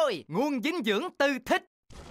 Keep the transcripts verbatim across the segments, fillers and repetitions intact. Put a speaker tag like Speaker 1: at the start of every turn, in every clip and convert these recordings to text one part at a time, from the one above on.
Speaker 1: Xôi, nguồn dinh dưỡng tư thích.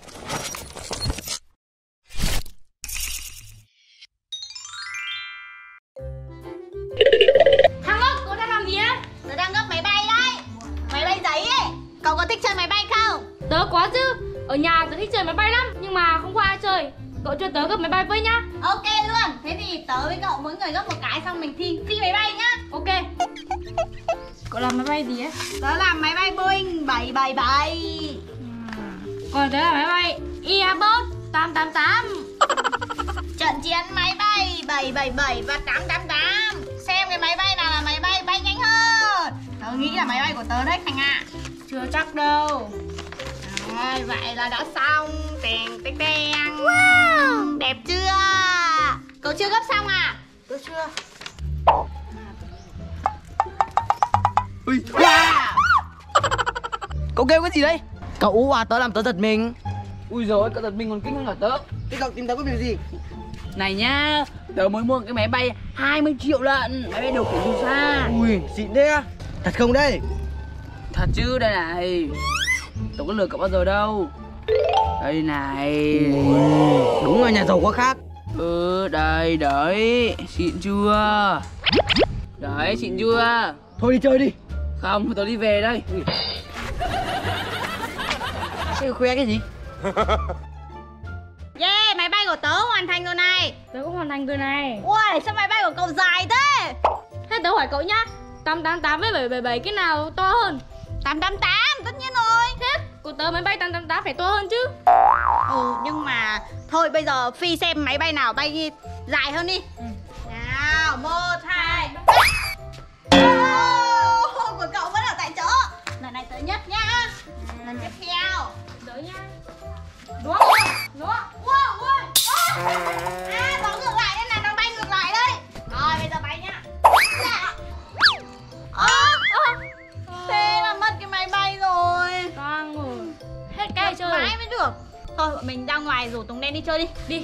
Speaker 2: Thằng ốc, cậu đang làm gì á?
Speaker 3: Tớ đang gấp máy bay đấy. Máy bay giấy ấy. Cậu có thích chơi máy bay không?
Speaker 2: Tớ quá chứ. Ở nhà tớ thích chơi máy bay lắm, nhưng mà không có ai chơi. Cậu cho tớ gấp máy bay với nhá.
Speaker 3: Ok luôn. Thế thì tớ với cậu mỗi người gấp một cái, xong mình thi phi máy bay nhá.
Speaker 2: Ok. Cậu làm máy bay gì á?
Speaker 3: Tớ làm máy bay Boeing bảy bảy bảy.
Speaker 2: Còn tớ là máy bay Airbus tám tám tám.
Speaker 3: Trận chiến máy bay bảy bảy bảy và tám tám tám. Xem cái máy bay nào là máy bay bay nhanh hơn. Tớ nghĩ là máy bay của tớ đấy Thành ạ.
Speaker 2: Chưa chắc đâu.
Speaker 3: Rồi, vậy là đã xong. Tèn tèn tèn. Wow, đẹp chưa? Cậu chưa gấp xong à? Tôi chưa.
Speaker 4: Ui, wow. Cậu kêu cái gì đấy?
Speaker 5: Cậu ú à, tớ làm tớ giật mình.
Speaker 4: Ui rồi, cậu giật mình còn kinh hơn cả tớ.
Speaker 5: Thế cậu tìm tớ có việc gì?
Speaker 4: Này nhá, tớ mới mua cái máy bay hai mươi triệu lận. Máy bay điều khiển từ xa.
Speaker 5: Ui, xịn thế á? Thật không đây?
Speaker 4: Thật chứ, đây này. Tớ có lừa cậu bao giờ đâu. Đây này.
Speaker 5: Đúng là nhà giàu có khác.
Speaker 4: Ừ, đây, đấy. Xịn chưa? Đấy, xịn chưa?
Speaker 5: Thôi đi chơi đi.
Speaker 4: Không, tớ đi về đây.
Speaker 5: Thế khoe cái gì?
Speaker 3: Yeah, máy bay của tớ hoàn thành rồi này.
Speaker 2: Tớ cũng hoàn thành rồi này.
Speaker 3: Ui, sao máy bay của cậu dài thế?
Speaker 2: Thế tớ hỏi cậu nhá, tám tám tám với bảy bảy bảy cái nào to hơn?
Speaker 3: tám tám tám, tất nhiên rồi.
Speaker 2: Thế của tớ máy bay tám tám tám phải to hơn chứ.
Speaker 3: Ừ, nhưng mà thôi bây giờ Phi xem máy bay nào bay dài hơn đi. Ừ. Nào, một, hai. Oh, của cậu vẫn ở tại chỗ. Lần này tớ nhất nhá. Lần tiếp theo
Speaker 2: Tớ nhá.
Speaker 3: đúng không? Đúng không? Wow, ui. À, bóng ngược lại đây này, nó bay ngược lại đây. Rồi, bây giờ bay nhá. Ơ, thế là mất cái máy bay rồi.
Speaker 2: Toang rồi. Hết cái chơi.
Speaker 3: Mãi mới được. Thôi, bọn mình ra ngoài rủ Tùng đen đi chơi đi.
Speaker 2: Đi.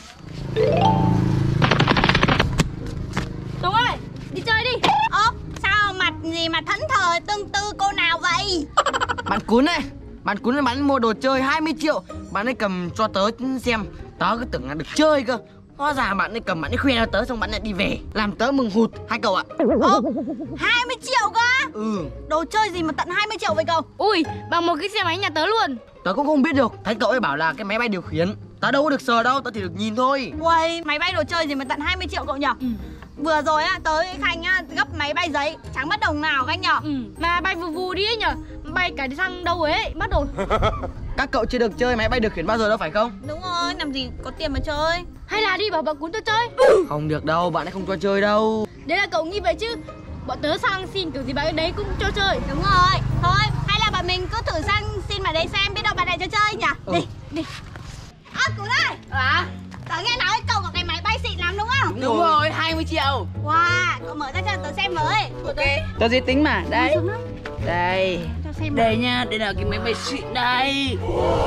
Speaker 2: Tùng ơi, đi chơi đi.
Speaker 3: Ơ, sao mặt gì mà thẫn thờ tương tư cô nào vậy?
Speaker 5: Bạn Cún này, bạn Cún này bạn mua đồ chơi hai mươi triệu. Bạn ấy cầm cho tớ xem. Tớ cứ tưởng là được chơi cơ. Hóa ra bạn ấy cầm, bạn ấy khoe cho tớ xong bạn lại đi về. Làm tớ mừng hụt hai cậu ạ.
Speaker 3: Ơ, hai mươi triệu cơ á?
Speaker 5: Ừ.
Speaker 3: Đồ chơi gì mà tận hai mươi triệu vậy cậu?
Speaker 2: Ui, bằng một cái xe máy nhà tớ luôn.
Speaker 5: Tớ cũng không biết được. Thấy cậu ấy bảo là cái máy bay điều khiển. Tớ đâu có được sờ đâu, tớ chỉ được nhìn thôi.
Speaker 3: Uầy, máy bay đồ chơi gì mà tận hai mươi triệu cậu nhỉ?
Speaker 2: Ừ.
Speaker 3: Vừa rồi á, tớ với Khanh á, gấp máy bay giấy, chẳng mất đồng nào Khanh nhở?
Speaker 2: Ừ, mà bay vù vù đi ấy nhở. Bay cả đi sang đâu ấy, mất rồi.
Speaker 5: Các cậu chưa được chơi máy bay điều khiển bao giờ đâu phải không?
Speaker 3: Đúng rồi, làm gì có tiền mà chơi.
Speaker 2: Hay là đi bảo bạn Cún tôi chơi.
Speaker 5: Không được đâu, bạn ấy không cho chơi đâu.
Speaker 2: Đấy là cậu nghĩ vậy chứ. Bọn tớ sang xin kiểu gì bạn đấy cũng cho chơi.
Speaker 3: Đúng rồi, thôi, hay là bọn mình cứ thử sang xin bạn đấy xem, biết đâu bạn này cho chơi nhỉ?
Speaker 5: Ừ.
Speaker 3: Đi, đi. Ơ, Cún ơi. À, tớ nghe nói cậu có cái máy bay xịn lắm đúng không?
Speaker 4: Đúng rồi, hai mươi triệu.
Speaker 3: Wow, cậu mở ra cho tớ xem với.
Speaker 4: Ok. Tớ dễ tính mà, đây. Đây.
Speaker 3: Cho xem
Speaker 4: Đây nha, đây là cái máy bay xịn đây.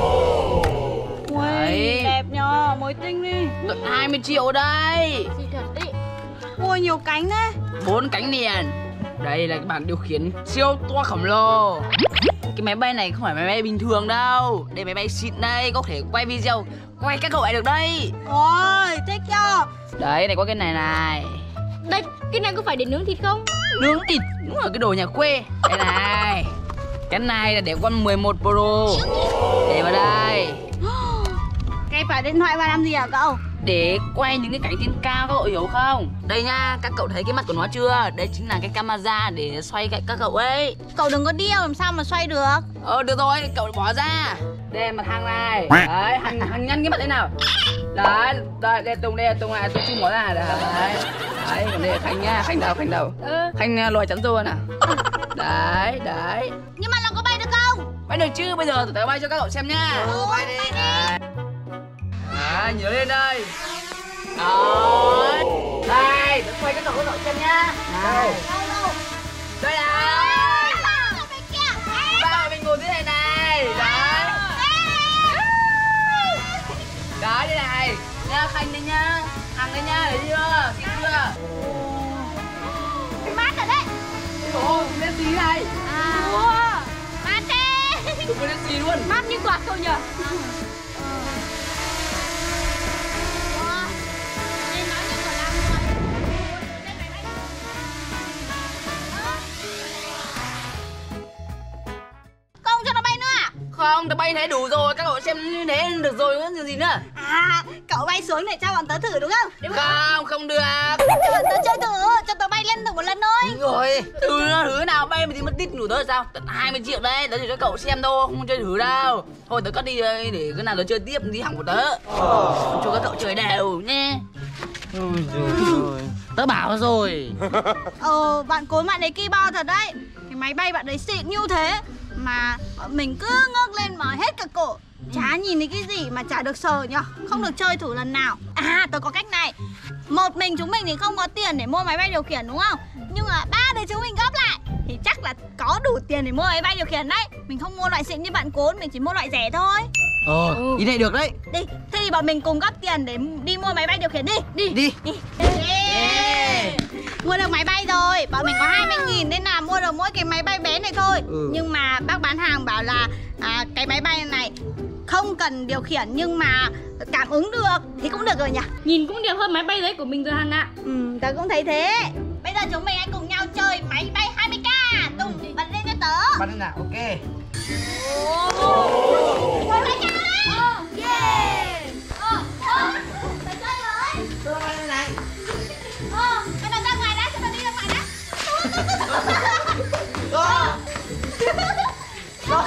Speaker 3: Ui,
Speaker 4: Đấy.
Speaker 3: đẹp nhờ, mới tinh đi.
Speaker 4: Tận hai mươi triệu đây.
Speaker 2: Xịn thật đấy.
Speaker 3: Ui, nhiều cánh đấy.
Speaker 4: Bốn cánh liền. Đây là cái bảng điều khiển siêu to khổng lồ. Cái máy bay này không phải máy bay bình thường đâu. Đây máy bay xịn đây, có thể quay video, quay các cậu lại được đây.
Speaker 3: Ôi, thích chưa?
Speaker 4: Đấy, này có cái này này.
Speaker 2: Đây, cái này có phải để nướng thịt không?
Speaker 4: Nướng thịt, đúng là cái đồ nhà quê. Đây này. Cái này là để con mười một Pro. Để vào đây.
Speaker 3: Cái phải điện thoại vào làm gì hả cậu?
Speaker 4: Để quay những cái cảnh trên cao, các cậu hiểu không? Đây nha, các cậu thấy cái mặt của nó chưa? Đây chính là cái camera để xoay cạnh các cậu ấy.
Speaker 3: Cậu đừng có điêu làm sao mà xoay được.
Speaker 4: Ờ được rồi, cậu bỏ ra. Đây mặt hàng này. Đấy, hàng hàng nhăn cái mặt thế nào? Đấy, đây, đây Tùng, đây Tùng này, Tùng chưa bỏ ra. Đấy. Đấy, còn đây là Khanh nha, Khanh đầu, Khanh đầu.
Speaker 2: Ừ.
Speaker 4: Khanh loài chắn rua nào. Đấy, đấy.
Speaker 3: Nhưng mà nó có bay được không?
Speaker 4: Bay được chứ, bây giờ tớ bay cho các cậu xem nhá.
Speaker 3: Ừ, bay đi. Bay đi.
Speaker 4: Đấy. Đấy, nhớ lên đây. Đấy. Đây, tớ quay cho cậu các cậu xem nhá. Đâu?
Speaker 3: Đâu đâu?
Speaker 4: Đây là. Ba mình ngồi thế này này. Đấy. Đấy, đây này. Nha, Khanh đây nhá. Hàng đây nhá, thấy chưa? Xịn chưa?
Speaker 3: Mát rồi đấy.
Speaker 4: Ồ, lên tí này.
Speaker 3: À. Wow. Mát thế.
Speaker 4: Đừng có lên tí gì luôn.
Speaker 2: Mát như quạt thôi nhờ.
Speaker 3: Không cho nó bay nữa à?
Speaker 4: Không, tớ bay thế đủ rồi, các cậu xem như thế được rồi, có gì nữa.
Speaker 3: À, cậu bay xuống để cho bọn tớ thử đúng không?
Speaker 4: Không, không được.
Speaker 3: Cho bọn tớ chơi thử, cho tớ bay lên thử một lần thôi.
Speaker 4: Đúng rồi, thử thử nào bay mà thì mất tít đủ tớ là sao? Tận hai mươi triệu đấy, tớ chỉ cho các cậu xem thôi, không chơi thử đâu. Thôi tớ cất đi đây để cái nào tớ chơi tiếp đi hỏng của tớ. Cho các cậu chơi đều nhé.
Speaker 5: Ôi trời, tớ bảo rồi.
Speaker 3: Ờ, bạn cối bạn ấy ki bo thật đấy. Cái máy bay bạn ấy xịn như thế mà bọn mình cứ ngước lên mà hết cả cổ. Chả nhìn thấy cái gì mà chả được sờ nhở. Không được chơi thử lần nào. À, tôi có cách này. Một mình chúng mình thì không có tiền để mua máy bay điều khiển đúng không? Nhưng mà ba đứa chúng mình góp lại thì chắc là có đủ tiền để mua máy bay điều khiển đấy. Mình không mua loại xịn như bạn Cốn, mình chỉ mua loại rẻ thôi.
Speaker 5: Ờ, ý này được đấy.
Speaker 3: Đi, thế thì bọn mình cùng góp tiền để đi mua máy bay điều khiển đi. Đi.
Speaker 5: Đi.
Speaker 3: Đi. Yeah. Mua được máy bay rồi, bọn mình có hai mươi nghìn nên là mua được mỗi cái máy bay bé này thôi.
Speaker 5: Ừ.
Speaker 3: Nhưng mà bác bán hàng bảo là à, cái máy bay này không cần điều khiển nhưng mà cảm ứng được thì cũng được rồi nhỉ.
Speaker 2: Nhìn cũng đẹp hơn máy bay đấy của mình rồi Hằng ạ.
Speaker 3: Ừ, tớ cũng thấy thế. Bây giờ chúng mình hãy cùng nhau chơi máy bay hai mươi k. Tùng, bật lên cho tớ.
Speaker 5: Bật lên nào, ok.
Speaker 3: Ngồi lại cho đấy. Yeah. Ờ, ờ, tớ chơi rồi.
Speaker 5: Tôi bay lên này.
Speaker 3: Ờ, bây giờ ra ngoài đã, cho tớ đi ra ngoài đã.
Speaker 5: Rồi. Rồi.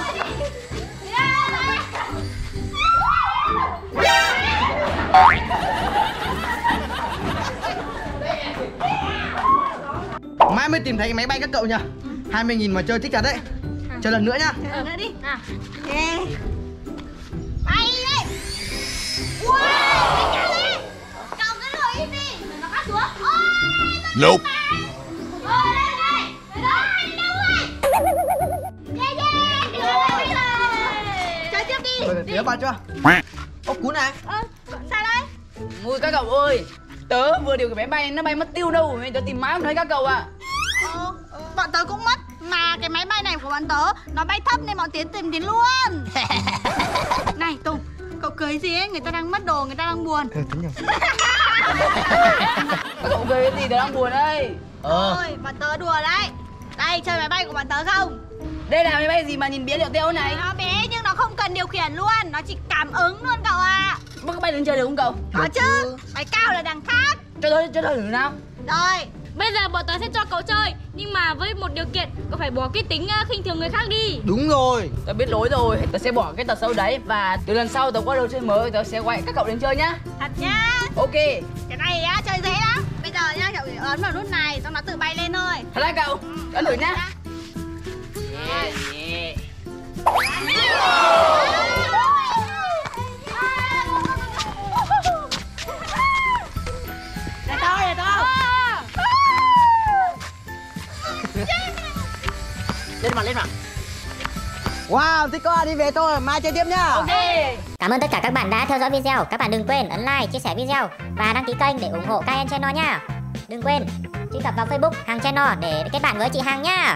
Speaker 5: Mai mới tìm thấy cái máy bay các cậu nhỉ? hai mươi nghìn mà chơi thích thật đấy. Chơi lần nữa nhá.
Speaker 3: Chơi nữa đi. À. Okay. Bay đấy. Wow, cái cao lên. Còng cái lưỡi im đi, nó cắt xuống. Ôi. Nope. Ôi, lên đây. Lên đây, đi đâu rồi? Yeah yeah, đi rồi, đi rồi. Chơi tiếp đi.
Speaker 5: Rồi, tía bao chưa? Ô, Cún này.
Speaker 3: Ơ, sao đấy?
Speaker 4: Ui các cậu ơi, tớ vừa điều cái máy bay nó bay mất tiêu đâu, nên tớ tìm mãi không thấy các cậu ạ.
Speaker 3: Ờ, bọn tớ cũng mất. Mà cái máy bay này của bọn tớ nó bay thấp nên bọn Tiến tìm đến luôn. Này Tùng, cậu cười gì ấy, người ta đang mất đồ, người ta đang buồn.
Speaker 5: Ừ, tính rồi.
Speaker 4: Các cậu cười cái gì, tớ đang buồn đây.
Speaker 5: Ờ.
Speaker 3: Thôi, bọn tớ đùa đấy. Đây, chơi máy bay của bọn tớ không?
Speaker 4: Đây là máy bay gì mà nhìn bé liệu teo này?
Speaker 3: Nó bé nhưng nó không cần điều khiển luôn, nó chỉ cảm ứng luôn cậu ạ.
Speaker 4: Bác có bay lên chơi được không cậu?
Speaker 3: Có chứ, máy cao là đằng khác.
Speaker 4: Cho tôi cho tôi thử nào.
Speaker 3: Rồi.
Speaker 2: Bây giờ bọn tớ sẽ cho cậu chơi, nhưng mà với một điều kiện, cậu phải bỏ cái tính uh, khinh thường người khác đi.
Speaker 5: Đúng rồi.
Speaker 4: Tớ biết lỗi rồi, tớ sẽ bỏ cái tật xấu đấy. Và từ lần sau tớ có đồ chơi mới, tớ sẽ gọi các cậu đến chơi nhá.
Speaker 3: Thật nhá.
Speaker 4: Ok.
Speaker 3: Cái này á, chơi dễ lắm. Bây giờ nhá, cậu chỉ ấn vào nút này, xong nó tự bay lên thôi.
Speaker 4: Thật đấy cậu, ấn thử nhá.
Speaker 5: Yeah, yeah.
Speaker 3: Để thôi, để thôi.
Speaker 5: Lên mặt, lên mặt. Wow, thích quá, đi về thôi, mai chơi tiếp nhá.
Speaker 4: Ok.
Speaker 6: Cảm ơn tất cả các bạn đã theo dõi video. Các bạn đừng quên ấn like, chia sẻ video và đăng ký kênh để ủng hộ ca en Channel nha. Đừng quên truy cập vào Facebook Hằng Channel để kết bạn với chị Hằng nha.